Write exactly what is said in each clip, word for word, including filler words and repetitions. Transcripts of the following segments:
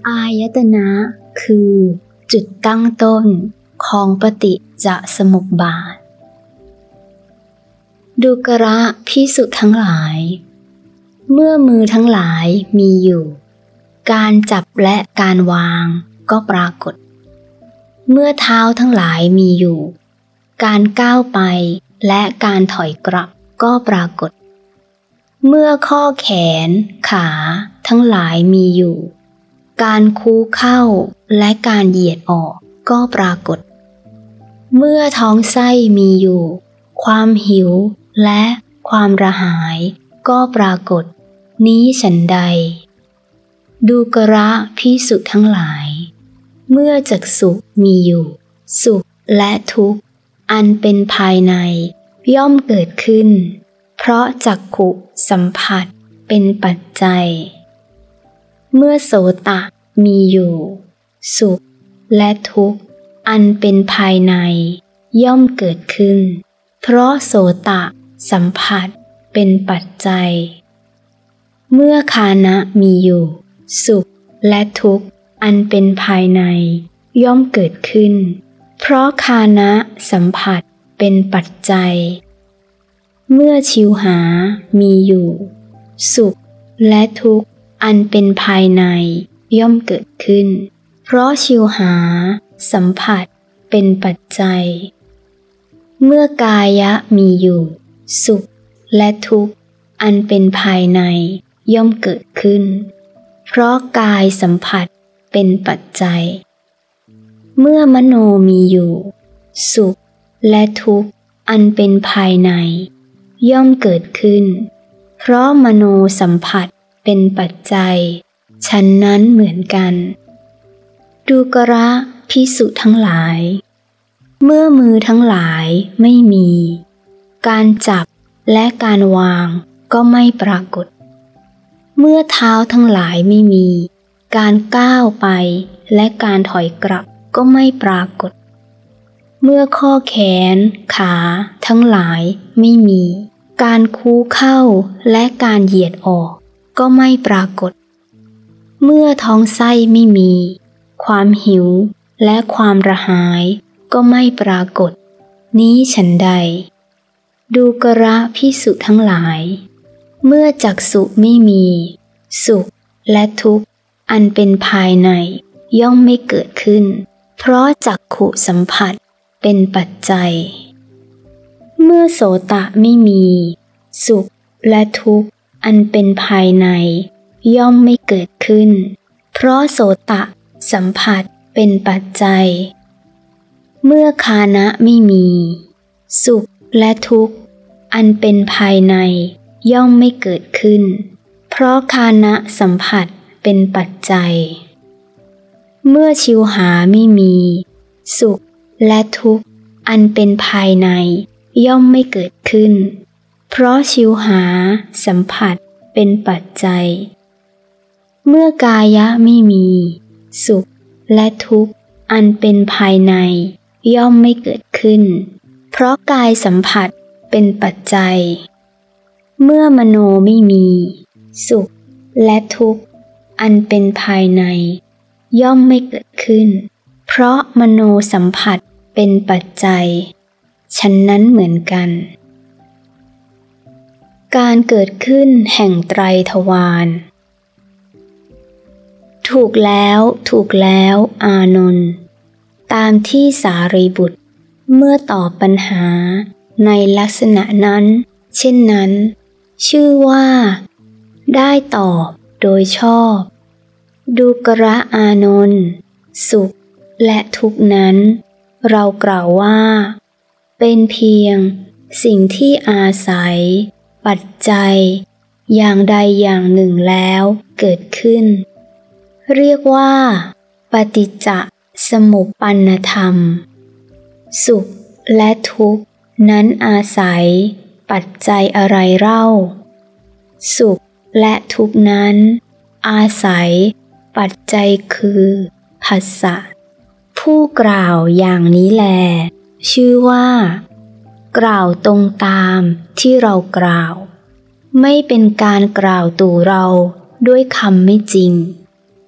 อายตนะคือจุดตั้งต้นของปฏิจจสมุปบาทดูกระภิกษุทั้งหลายเมื่อมือทั้งหลายมีอยู่การจับและการวางก็ปรากฏเมื่อเท้าทั้งหลายมีอยู่การก้าวไปและการถอยกลับก็ปรากฏเมื่อข้อแขนขาทั้งหลายมีอยู่การคู้เข้าและการเหยียดออกก็ปรากฏเมื่อท้องไส้มีอยู่ความหิวและความระหายก็ปรากฏนี้ฉันใดดูกระภิกษุทั้งหลายเมื่อจักษุมีอยู่สุขและทุกข์อันเป็นภายในย่อมเกิดขึ้นเพราะจักขุสัมผัสเป็นปัจจัยเมื่อโสตะมีอยู่สุขและทุกข์อันเป็นภายในย่อมเกิดขึ้นเพราะโสตะสัมผัสเป็นปัจจัยเมื่อฆานะมีอยู่สุขและทุกข์อันเป็นภายในย่อมเกิดขึ้นเพราะฆานะสัมผัสเป็นปัจจัยเมื่อชิวหามีอยู่สุขและทุกข์อันเป็นภายในย่อมเกิดขึ้นเพราะชิวหาสัมผัสเป็นปัจจัยเมื่อกายะมีอยู่สุขและทุกข์อันเป็นภายในย่อมเกิดขึ้นเพราะกายสัมผัสเป็นปัจจัยเมื่อมโนมีอยู่สุขและทุกข์อันเป็นภายในย่อมเกิดขึ้นเพราะมโนสัมผัสเป็นปัจจัยฉันนั้นเหมือนกันดูกระภิกษุทั้งหลายเมื่อมือทั้งหลายไม่มีการจับและการวางก็ไม่ปรากฏเมื่อเท้าทั้งหลายไม่มีการก้าวไปและการถอยกลับก็ไม่ปรากฏเมื่อข้อแขนขาทั้งหลายไม่มีการคู้เข้าและการเหยียดออกก็ไม่ปรากฏเมื่อท้องไส้ไม่มีความหิวและความระหายก็ไม่ปรากฏนี้ฉันใดดูกระภิกษุทั้งหลายเมื่อจักษุไม่มีสุขและทุกข์อันเป็นภายในย่อมไม่เกิดขึ้นเพราะจักขุสัมผัสเป็นปัจจัยเมื่อโสตะไม่มีสุขและทุกข์อันเป็นภายในย่อมไม่เกิดขึ้นเพราะโสตะสัมผัสเป็นปัจจัยเมื่อฆานะไม่มีสุขและทุกข์อันเป็นภายในย่อมไม่เกิดขึ้นเพราะฆานะสัมผัสเป็นปัจจัยเมื่อชิวหาไม่มีสุขและทุกข์อันเป็นภายในย่อมไม่เกิดขึ้นเพราะชิวหาสัมผัสเป็นปัจจัยเมื่อกายะไม่มีสุขและทุกข์อันเป็นภายในย่อมไม่เกิดขึ้นเพราะกายสัมผัสเป็นปัจจัยเมื่อมโนไม่มีสุขและทุกข์อันเป็นภายในย่อมไม่เกิดขึ้นเพราะมโนสัมผัสเป็นปัจจัยฉันนั้นเหมือนกันการเกิดขึ้นแห่งไตรทวารถูกแล้วถูกแล้วอานนท์ตามที่สารีบุตรเมื่อตอบปัญหาในลักษณะนั้นเช่นนั้นชื่อว่าได้ตอบโดยชอบดูกระอานนท์สุขและทุกข์นั้นเรากล่าวว่าเป็นเพียงสิ่งที่อาศัยปัจจัยอย่างใดอย่างหนึ่งแล้วเกิดขึ้นเรียกว่าปฏิจจสมุปปนธรรมสุขและทุกข์นั้นอาศัยปัจจัยอะไรเล่าสุขและทุกข์นั้นอาศัยปัจจัยคือผัสสะผู้กล่าวอย่างนี้แลชื่อว่ากล่าวตรงตามที่เรากล่าวไม่เป็นการกล่าวตู่เราด้วยคำไม่จริง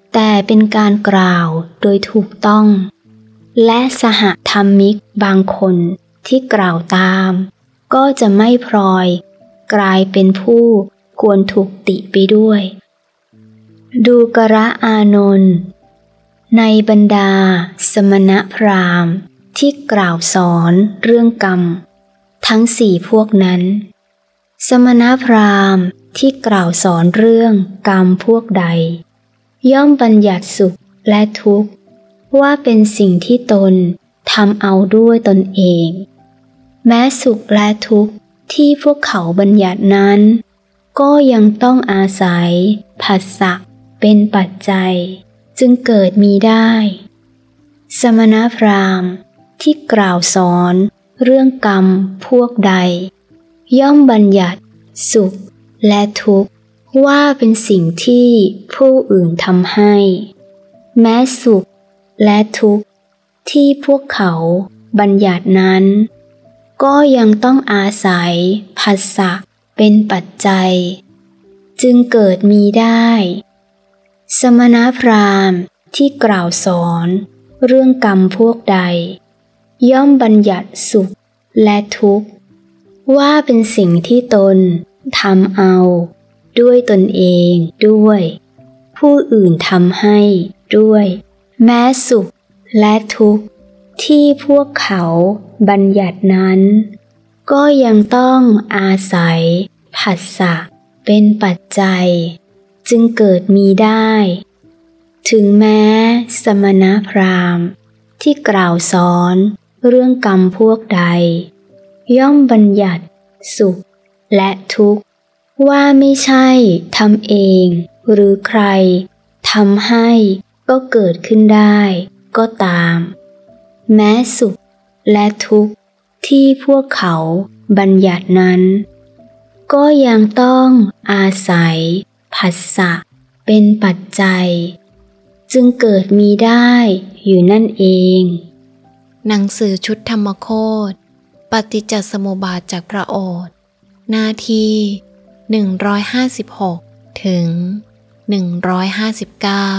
แต่เป็นการกล่าวโดยถูกต้องและสหธรรมิกบางคนที่กล่าวตามก็จะไม่พลอยกลายเป็นผู้ควรถูกติไปด้วยดูกระอานนท์ในบรรดาสมณพราหมณ์ที่กล่าวสอนเรื่องกรรมทั้งสี่พวกนั้นสมณพราหมณ์ที่กล่าวสอนเรื่องกรรมพวกใดย่อมบัญญัติสุขและทุกข์ว่าเป็นสิ่งที่ตนทำเอาด้วยตนเองแม้สุขและทุกข์ที่พวกเขาบัญญัตินั้นก็ยังต้องอาศัยผัสสะเป็นปัจจัยจึงเกิดมีได้สมณพราหมณ์ที่กล่าวสอนเรื่องกรรมพวกใดย่อมบัญญัติสุขและทุกข์ว่าเป็นสิ่งที่ผู้อื่นทำให้แม้สุขและทุกข์ที่พวกเขาบัญญัตินั้นก็ยังต้องอาศัยผัสสะเป็นปัจจัยจึงเกิดมีได้สมณพราหมณ์ที่กล่าวสอนเรื่องกรรมพวกใดย่อมบัญญัติสุขและทุกข์ว่าเป็นสิ่งที่ตนทำเอาด้วยตนเองด้วยผู้อื่นทำให้ด้วยแม้สุขและทุกข์ที่พวกเขาบัญญัตินั้นก็ยังต้องอาศัยผัสสะเป็นปัจจัยจึงเกิดมีได้ถึงแม้สมณพราหมณ์ที่กล่าวสอนเรื่องกรรมพวกใดย่อมบัญญัติสุขและทุกข์ว่าไม่ใช่ทำเองหรือใครทำให้ก็เกิดขึ้นได้ก็ตามแม้สุขและทุกข์ที่พวกเขาบัญญัตินั้นก็ยังต้องอาศัยผัสสะเป็นปัจจัยจึงเกิดมีได้อยู่นั่นเองหนังสือชุดธรรมโคตรปฏิจจสมุปบาทจากพระโอษฐ์หน้าที่หนึ่งร้อยห้าสิบหกถึงหนึ่งร้อยห้าสิบเก้า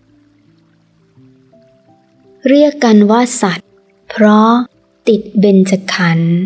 เรียกกันว่าสัตว์เพราะติดเบญจขันธ์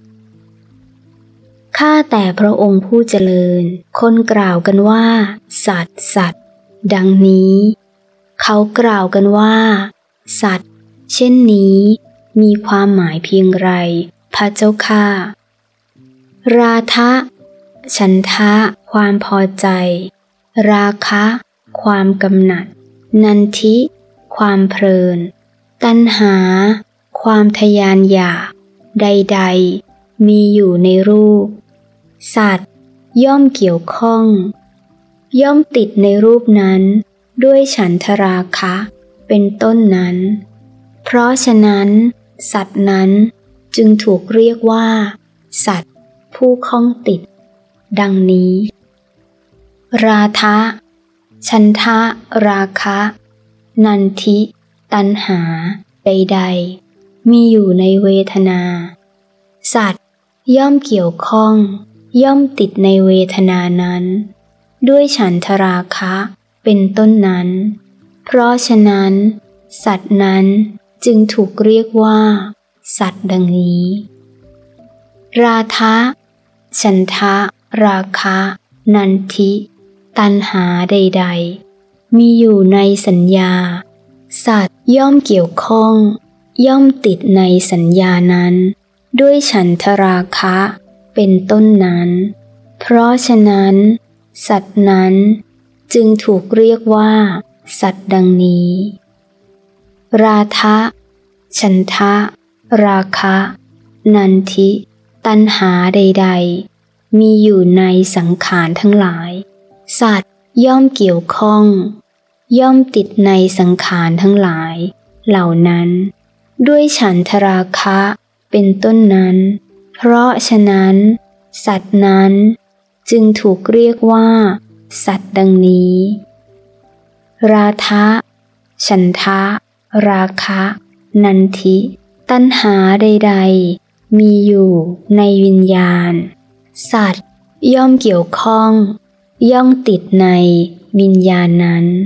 ข้าแต่พระองค์ผู้เจริญคนกล่าวกันว่าสัตว์สัตว์ดังนี้เขากล่าวกันว่าสัตว์เช่นนี้มีความหมายเพียงไรพระเจ้าข้าราคะฉันทะความพอใจราคะความกำหนัดนันทิความเพลินตัณหาความทยานอยากใดๆมีอยู่ในรูปสัตว์ย่อมเกี่ยวข้องย่อมติดในรูปนั้นด้วยฉันทราคะเป็นต้นนั้นเพราะฉะนั้นสัตว์นั้นจึงถูกเรียกว่าสัตว์ผู้ข้องติดดังนี้ราคะฉันทะราคะนันทิตัณหาใดๆมีอยู่ในเวทนาสัตว์ย่อมเกี่ยวข้องย่อมติดในเวทนานั้นด้วยฉันทราคะเป็นต้นนั้นเพราะฉะนั้นสัตว์นั้นจึงถูกเรียกว่าสัตว์ดังนี้ราคะฉันทะราคะนันทิตัณหาใดๆมีอยู่ในสัญญาสัตว์ย่อมเกี่ยวข้องย่อมติดในสัญญานั้นด้วยฉันทราคะเป็นต้นนั้นเพราะฉะนั้นสัตว์นั้นจึงถูกเรียกว่าสัตว์ดังนี้ราคะฉันทะราคะนันทิตัณหาใดๆมีอยู่ในสังขารทั้งหลายสัตว์ย่อมเกี่ยวข้องย่อมติดในสังขารทั้งหลายเหล่านั้นด้วยฉันทราคะเป็นต้นนั้นเพราะฉะนั้นสัตว์นั้นจึงถูกเรียกว่าสัตว์ดังนี้ราคะฉันทะราคะนันทิตัณหาใดๆมีอยู่ในวิญญาณสัตว์ย่อมเกี่ยวข้องย่อมติดในวิญญาณนั้น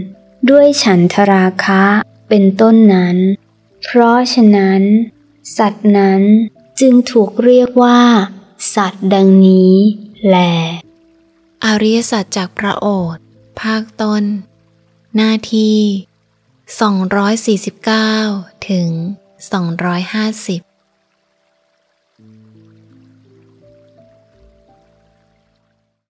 ด้วยฉันทราคะเป็นต้นนั้น เพราะฉะนั้นสัตว์นั้นจึงถูกเรียกว่าสัตว์ดังนี้แลอริยสัจจากพระโอษฐ์ภาคต้นหน้าที่สองร้อยสี่สิบเก้าถึงสองร้อยห้าสิบ